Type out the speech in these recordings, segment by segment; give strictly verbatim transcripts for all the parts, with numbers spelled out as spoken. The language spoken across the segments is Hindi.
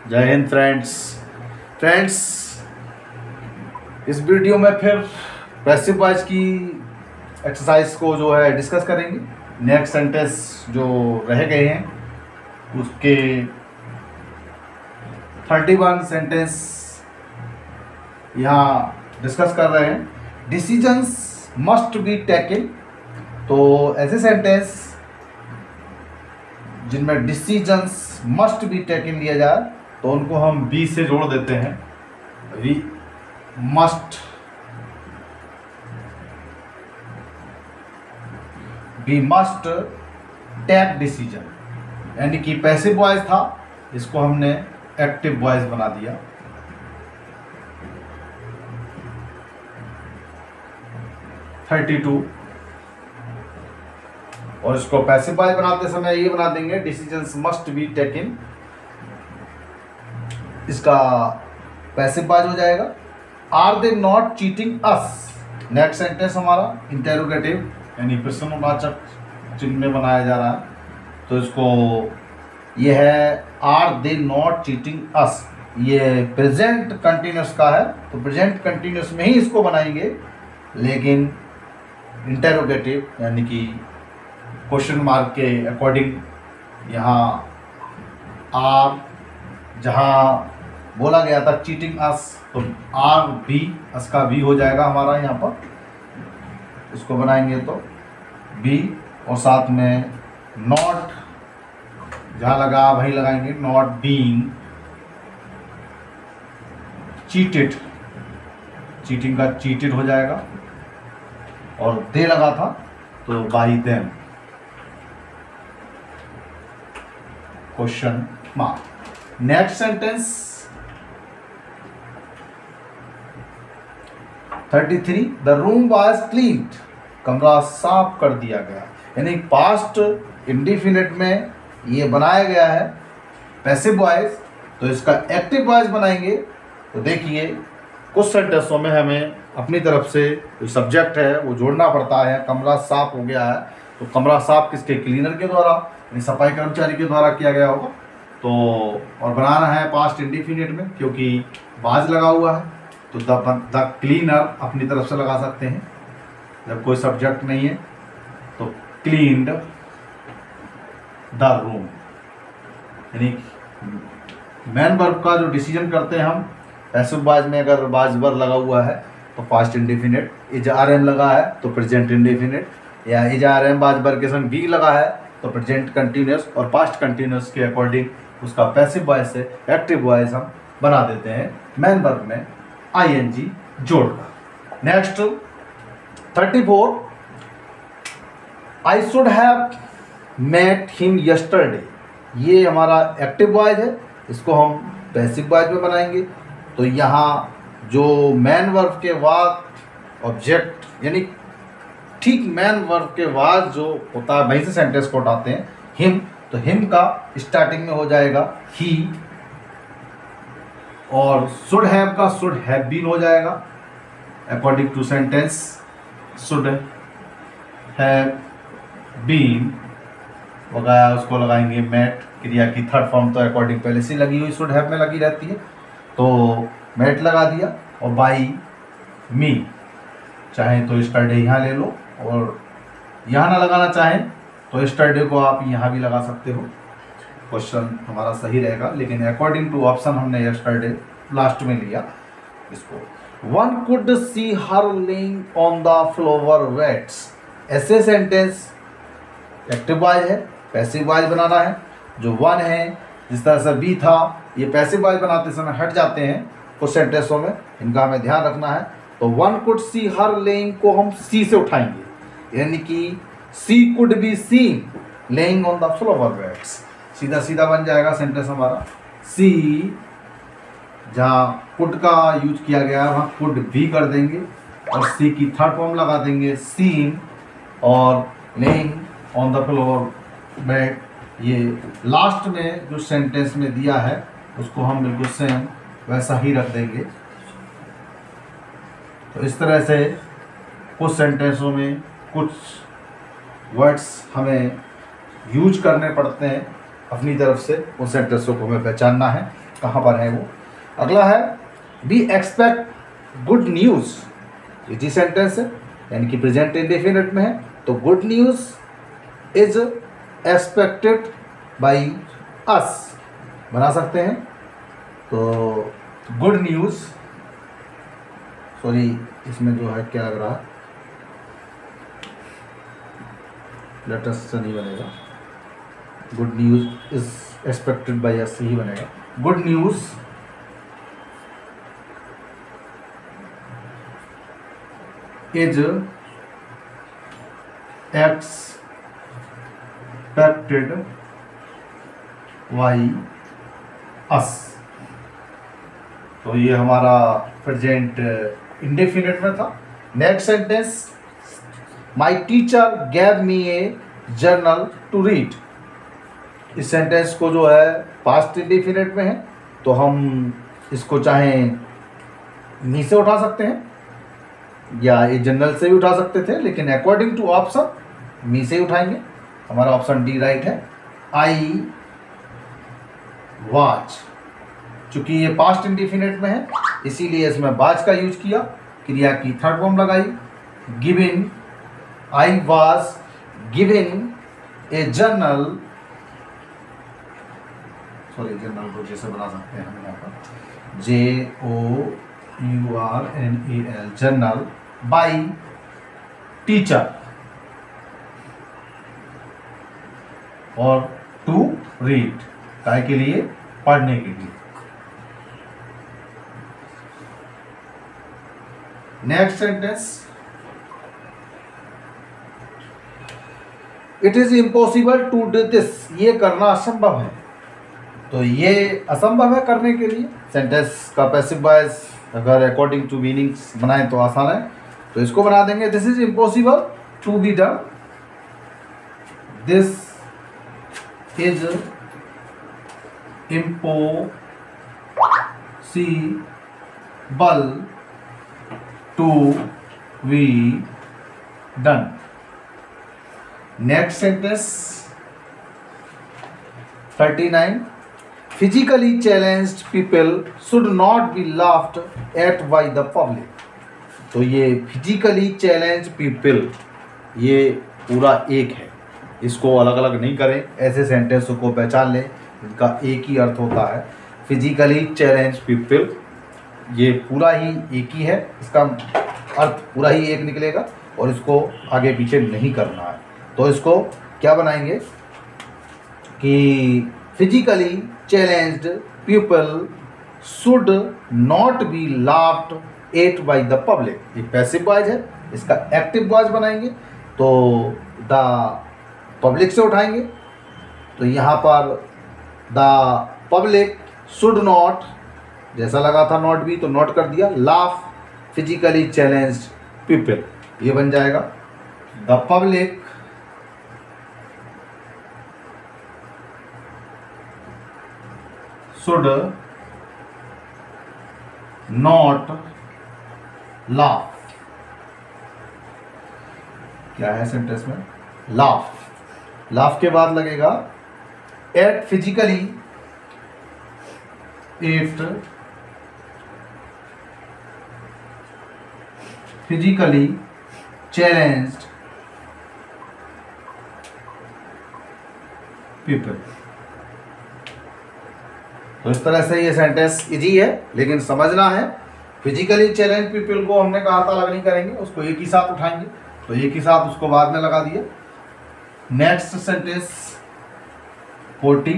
जय हिंद फ्रेंड्स फ्रेंड्स इस वीडियो में फिर पैसिव वॉइस की एक्सरसाइज को जो है डिस्कस करेंगे। नेक्स्ट सेंटेंस जो रह गए हैं उसके थर्टी वन सेंटेंस यहाँ डिस्कस कर रहे हैं। डिसीजंस मस्ट बी टेकन, तो ऐसे सेंटेंस जिनमें डिसीजंस मस्ट बी टेकन लिया जाए तो उनको हम बी से जोड़ देते हैं। We must we must take decision, यानी कि पैसिव वॉइस था, इसको हमने एक्टिव वॉइस बना दिया। थर्टी टू और इसको पैसिव वॉइस बनाते समय ये बना देंगे डिसीजंस मस्ट बी टेकन, इसका पैसिव वॉइस हो जाएगा। Are they not cheating us, next sentence हमारा इंटेरोगेटिव यानी प्रश्नवाचक चिन्ह में बनाया जा रहा है, तो इसको ये है are they not cheating us, ये प्रेजेंट कंटिन्यूस का है, तो प्रेजेंट कंटिन्यूस में ही इसको बनाएंगे, लेकिन इंटेरोगेटिव यानी कि क्वेश्चन मार्क के अकॉर्डिंग यहाँ आर जहाँ बोला गया था चीटिंग अस, तो आर बी अस का बी हो जाएगा हमारा यहाँ पर, इसको बनाएंगे तो बी, और साथ में नॉट जहाँ लगा वहीं लगाएंगे नॉट बीइंग चीटेड, चीटिंग का चीटेड हो जाएगा, और दे लगा था तो by them question mark. Next sentence thirty three the room was cleaned, कमरा साफ कर दिया गया, यानी पास्ट इंडिफिनिट में ये बनाया गया है पैसिव वॉइस, तो इसका एक्टिव वॉइस बनाएंगे। तो देखिए कुछ सेंटेंसों में हमें अपनी तरफ से जो सब्जेक्ट है वो जोड़ना पड़ता है। कमरा साफ हो गया है, तो कमरा साफ किसके, क्लीनर के द्वारा, यानी सफाई कर्मचारी के द्वारा किया गया होगा। तो और बनाना है पास्ट इंडिफिनिट में, क्योंकि बाज लगा हुआ है, तो द द क्लीनर अपनी तरफ से लगा सकते हैं जब कोई सब्जेक्ट नहीं है, तो क्लीन्ड द रूम, यानी मैन वर्ब का जो डिसीजन करते हैं हम पैसिव वॉइस में, अगर बाज वर्ब लगा हुआ है तो past indefinite, is are am लगा है तो प्रेजेंट इंडिफिनिट, या is are am was verb के संग बी लगा है तो प्रेजेंट कंटिन्यूस और पास्ट कंटिन्यूस के अकॉर्डिंग उसका पैसिव वॉइस से एक्टिव वॉइस हम बना देते हैं मैन वर्ब में आईएनजी जोड़कर। Next thirty four I should have met him yesterday, ये हमारा एक्टिव वॉइस है, इसको हम पैसिव वॉइस में बनाएंगे। तो यहाँ जो मैन वर्ब के बाद ऑब्जेक्ट, यानी ठीक मैन वर्ब के बाद जो होता है वहीं से सेंटेंस को उठाते हैं हिम, तो हिम का स्टार्टिंग में हो जाएगा ही, और शुड हैव का शुड हैव बीन हो जाएगा according to sentence, should have been हो गया, उसको लगाएंगे मेट, क्रिया की थर्ड फॉर्म तो अकॉर्डिंग पहले से लगी हुई शुड हैव में लगी रहती है, तो मेट लगा दिया, और बाई मी, चाहे तो स्टरडे यहाँ ले लो, और यहाँ ना लगाना चाहें तो स्टरडे को आप यहाँ भी लगा सकते हो, क्वेश्चन हमारा सही रहेगा, लेकिन अकॉर्डिंग टू ऑप्शन हमने यस्टरडे लास्ट में लिया इसको। One could see her laying on the flower wets, ऐसे सेंटेंस एक्टिव वॉइस है, पैसिव वॉइस बनाना है। जो वन है, जिस तरह से बी था, ये पैसिव वॉइस बनाते समय हट जाते हैं कुछ सेंटेंसों में, इनका हमें ध्यान रखना है। तो one could see her laying को हम सी से उठाएंगे, यानी कि see could be seen laying on the flower wets, सीधा सीधा बन जाएगा सेंटेंस हमारा। सी जहाँ कुड का यूज किया गया है वहाँ कुड भी कर देंगे, और सी की थर्ड फॉर्म लगा देंगे सीन, और laying on the flower wet, ये लास्ट में जो सेंटेंस में दिया है उसको हम बिल्कुल सेम वैसा ही रख देंगे। तो इस तरह से कुछ सेंटेंसों में कुछ वर्ड्स हमें यूज करने पड़ते हैं, अपनी तरफ से उन सेंटेंसों को हमें पहचानना है। कहाँ पर है वो। अगला है वी एक्सपेक्ट गुड न्यूज़, ये जी सेंटेंस है यानी कि प्रेजेंट इंडेफिनिट में है, तो good news is expected by us बना सकते हैं। तो गुड न्यूज़, सॉरी इसमें जो है क्या लग रहा है, लेटेस्ट से नहीं बनेगा, good news is expected by us ही बनेगा। Good news is expected by us, तो ये हमारा प्रेजेंट इंडेफिनिट में था। Next sentence, my teacher gave me a journal to read. इस सेंटेंस को जो है पास्ट इंडेफिनिट में है, तो हम इसको चाहे मी से उठा सकते हैं या ये जर्नल से भी उठा सकते थे, लेकिन अकॉर्डिंग टू ऑप्शन मी से ही उठाएंगे। हमारा ऑप्शन डी राइट है। आई वॉच, चूंकि ये पास्ट इंडेफिनिट में है इसीलिए इसमें वाच का यूज किया, क्रिया की थर्ड फॉर्म लगाई। Given, I was given a journal, sorry journal को जैसे बना सकते हैं हम यहाँ पर J O U R N A L, journal by teacher और टू रीड, काय के लिए, पढ़ने के लिए। Next sentence, it is impossible to do this, ये करना असंभव है, तो ये असंभव है करने के लिए। सेंटेंस का पैसिव वॉइस अगर अकॉर्डिंग टू मीनिंग्स बनाएं तो आसान है, तो इसको बना देंगे this is impossible to be done, this is impossible to be done. Next sentence thirty nine, physically challenged people should not be laughed at by the public. तो ये फिजिकली चैलेंज पीपल ये पूरा एक है, इसको अलग अलग नहीं करें, ऐसे सेंटेंसों को पहचान लें इनका एक ही अर्थ होता है। फिजिकली चैलेंज पीपल ये पूरा ही एक ही है, इसका अर्थ पूरा ही एक निकलेगा और इसको आगे पीछे नहीं करना है। तो इसको क्या बनाएंगे कि physically challenged people should not be laughed at by the public, ये पैसिव वॉइस है, इसका एक्टिव वॉइस बनाएंगे तो द पब्लिक से उठाएंगे, तो यहाँ पर द पब्लिक शुड नॉट, जैसा लगा था नॉट भी तो नॉट कर दिया, लाफ फिजिकली चैलेंज्ड पीपल, ये बन जाएगा the public should not laugh, क्या है सेंटेंस में, लाफ, लाफ के बाद लगेगा at physically, at physically challenged people. तो इस तरह से ये सेंटेंस इजी है, लेकिन समझना है फिजिकली चैलेंज पीपल को हमने कहा था अलग नहीं करेंगे, उसको एक ही साथ उठाएंगे, तो एक ही साथ उसको बाद में लगा दिए। Next sentence forty,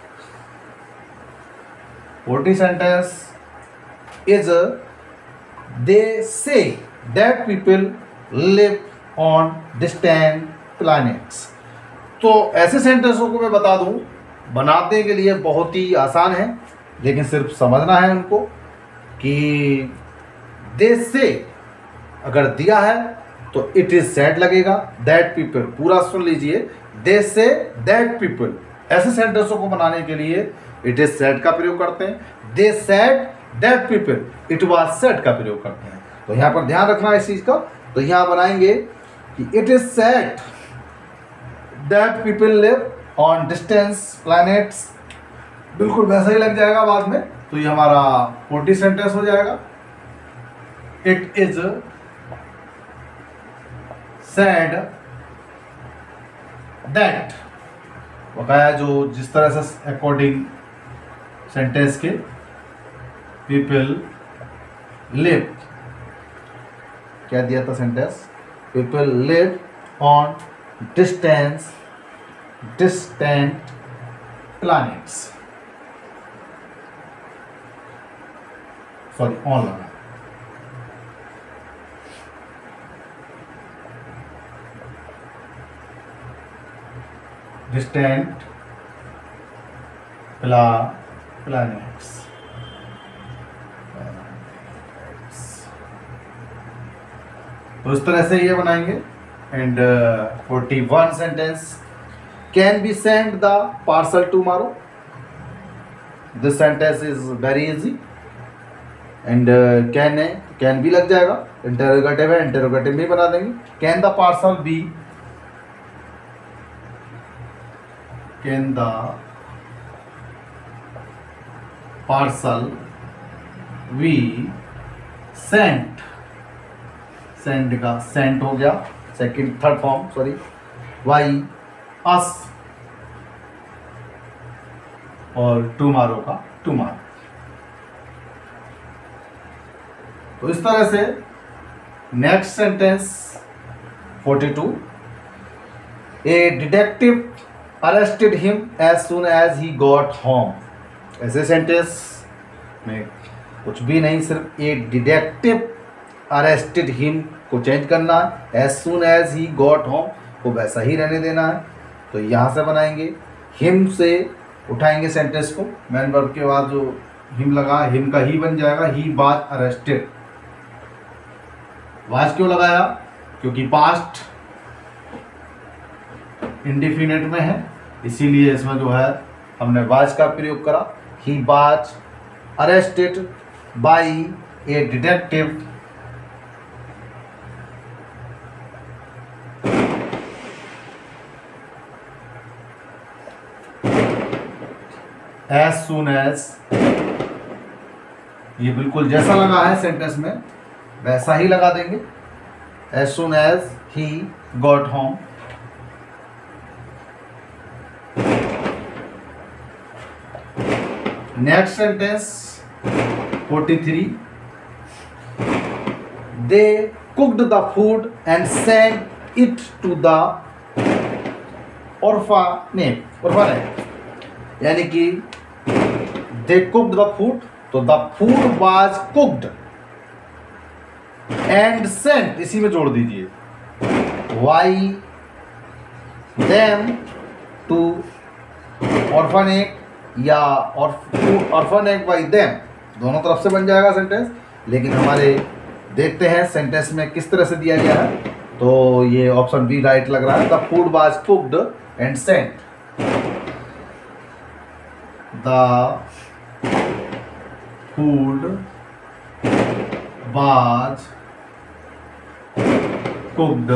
forty sentence is they say that people live on distant planets. तो ऐसे सेंटेंसों को मैं बता दूं बनाने के लिए बहुत ही आसान है, लेकिन सिर्फ समझना है उनको कि देश से अगर दिया है तो इट इज सेड लगेगा, दैट पीपल पूरा सुन लीजिए, देश से दैट पीपल, ऐसे सेंटेंसों को बनाने के लिए इट इज सेड का प्रयोग करते हैं, they said that people, it was said का प्रयोग करते हैं। तो यहाँ पर ध्यान रखना है इस चीज का, तो यहाँ बनाएंगे कि it is said that people live on distance planets, बिल्कुल वैसा ही लग जाएगा बाद में। तो ये हमारा फोर्टी सेंटेंस हो जाएगा। इट इज सैड दैट, बकाया जो जिस तरह से अकॉर्डिंग सेंटेंस के पीपल लिव, क्या दिया था sentence, people live on distance distant planets, sorry on लगा, डिस्टेंट प्ला प्लैनेट्स। तो इस तरह से ये बनाएंगे। And forty one sentence, can be send the parcel tomorrow. This sentence is very easy. And can है, कैन भी लग जाएगा, इंटरोगेटिव है, इंटरोगेटिव भी बना देंगे। Can the parcel be, can the parcel be sent, send का सेंट हो गया second third form, sorry, by us, और टुमारो का टुमारो। तो इस तरह से next sentence forty two, a detective arrested him as soon as he got home. ऐसे सेंटेंस में कुछ भी नहीं, सिर्फ ए डिटेक्टिव अरेस्टेड हिम को चेंज करना है, as soon as he got home को वैसा ही रहने देना है। तो यहाँ से बनाएंगे, हिम से उठाएंगे सेंटेंस को, मैन वर्ब के बाद जो हिम लगा, हिम का ही बन जाएगा, ही वाज अरेस्टेड। वाज क्यों लगाया, क्योंकि पास्ट इंडिफिनिट में है, इसीलिए इसमें जो है हमने वाज का प्रयोग करा। He was arrested by a detective as soon as, ये बिल्कुल जैसा लगा है सेंटेंस में वैसा ही लगा देंगे, as soon as he got home. Next sentence forty three, they cooked the food and send it to the orphanage, orphanage, यानी कि दे कुक्ड द फूड, तो the food was cooked and sent, इसी में जोड़ दीजिए, वाई देम टू ऑर्फनेज या ऑर्फनेज बाई देम, दोनों तरफ से बन जाएगा सेंटेंस। लेकिन हमारे देखते हैं सेंटेंस में किस तरह से दिया गया है। तो ये ऑप्शन बी राइट लग रहा है, the food was cooked and sent, the food was cooked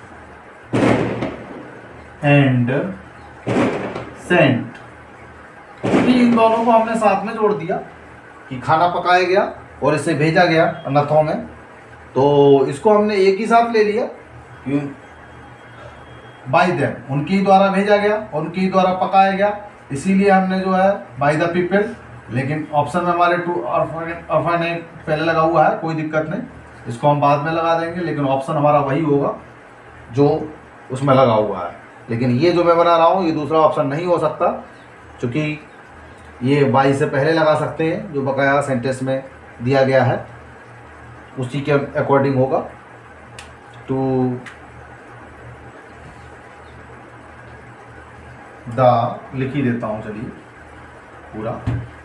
and sent. इन दोनों को हमने साथ में जोड़ दिया कि खाना पकाया गया और इसे भेजा गया अनथों में, तो इसको हमने एक ही साथ ले लिया, बाय देम, उनकी द्वारा भेजा गया, उनकी द्वारा पकाया गया, इसीलिए हमने जो है बाय द पीपल। लेकिन ऑप्शन में हमारे टू ऑर्फनेज पहले लगा हुआ है, कोई दिक्कत नहीं, इसको हम बाद में लगा देंगे, लेकिन ऑप्शन हमारा वही होगा जो उसमें लगा हुआ है। लेकिन ये जो मैं बना रहा हूँ ये दूसरा ऑप्शन नहीं हो सकता, क्योंकि ये बाई से पहले लगा सकते हैं, जो बकाया सेंटेंस में दिया गया है उसी के अकॉर्डिंग होगा। टू द लिख ही देता हूँ, चलिए पूरा,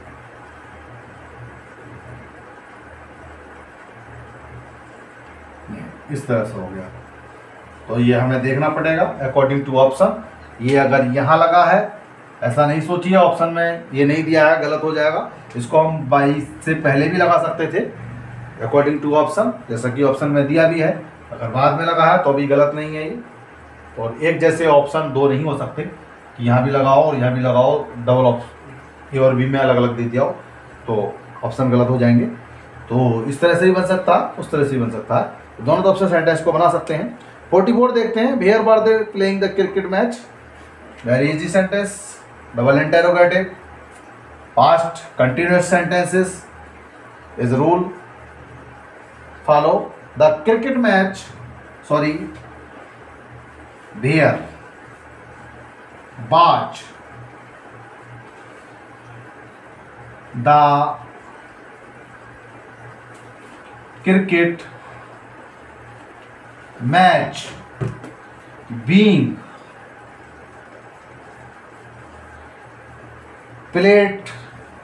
इस तरह से हो गया। तो ये हमें देखना पड़ेगा अकॉर्डिंग टू ऑप्शन। ये अगर यहाँ लगा है, ऐसा नहीं सोचिए ऑप्शन में ये नहीं दिया है गलत हो जाएगा, इसको हम बाईस से पहले भी लगा सकते थे अकॉर्डिंग टू ऑप्शन, जैसा कि ऑप्शन में दिया भी है। अगर बाद में लगा है तो भी गलत नहीं है ये। और एक जैसे ऑप्शन दो नहीं हो सकते कि यहाँ भी लगाओ और यहाँ भी लगाओ, डबल ऑप्शन ए और बी में अलग अलग दे दिया हो तो ऑप्शन गलत हो जाएंगे। तो इस तरह से भी बन सकता है, उस तरह से भी बन सकता है। दोनों तरफ से सेंटेंस को बना सकते हैं। फोर्टी फोर देखते हैं। Where were they playing the cricket match. Very easy sentence, double interrogative, past continuous sentences is rule follow. The cricket match, sorry, where watch the cricket match being played,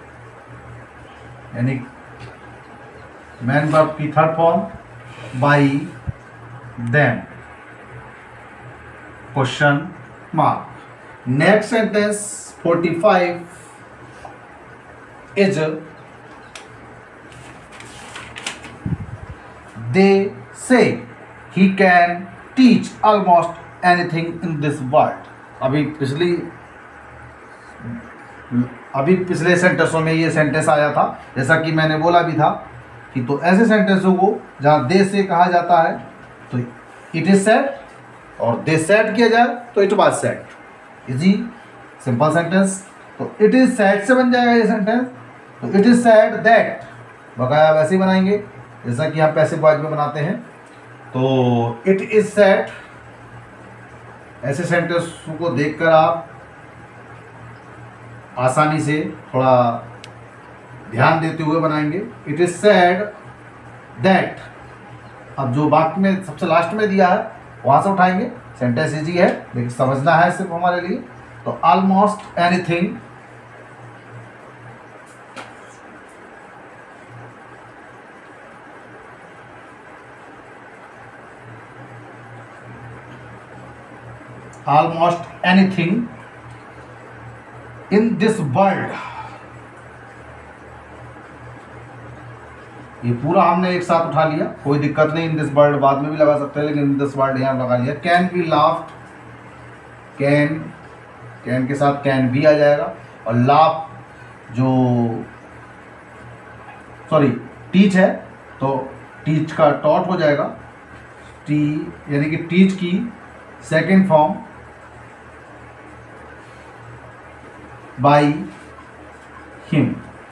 यानी मैन वर्ब की third form, by them, question mark. Next sentence forty-five is they say he can teach almost anything in this world। अभी पिछली अभी पिछले सेंटेंसों में ये सेंटेंस आया था, जैसा कि मैंने बोला भी था कि तो ऐसे सेंटेंसों को जहाँ दे से कहा जाता है तो इट इज सेड, और दे सेड किया जाए तो it was said. Easy simple sentence. तो इट इज सैड से बन जाएगा ये सेंटेंस। तो इट इज सैड दैट बकाया वैसे ही बनाएंगे जैसा कि हम पैसिव वॉइस में बनाते हैं। तो इट इज सैड, ऐसे सेंटेंस को देखकर आप आसानी से थोड़ा ध्यान देते हुए बनाएंगे। इट इज सैड दैट, अब जो वाक्य में सबसे लास्ट में दिया है वहाँ से उठाएंगे। सेंटेंस इजी है लेकिन समझना है सिर्फ हमारे लिए। तो almost anything almost anything in this world, ये पूरा हमने एक साथ उठा लिया, कोई दिक्कत नहीं। इन दिस वर्ल्ड बाद में भी लगा सकते हैं लेकिन इन दिस वर्ल्ड यहाँ लगा लिया। Can be laughed, can can के साथ कैन भी आ जाएगा। और लाफ जो सॉरी टीच है तो टीच का टॉट हो जाएगा। टी यानी कि टीच की second form by him.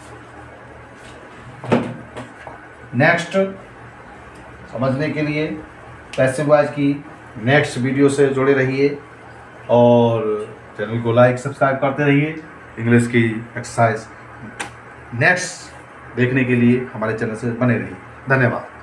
Next समझने के लिए पैसिव वॉइस की नेक्स्ट वीडियो से जुड़े रहिए और चैनल को लाइक सब्सक्राइब करते रहिए। इंग्लिश की एक्सरसाइज नेक्स्ट देखने के लिए हमारे चैनल से बने रहिए। धन्यवाद।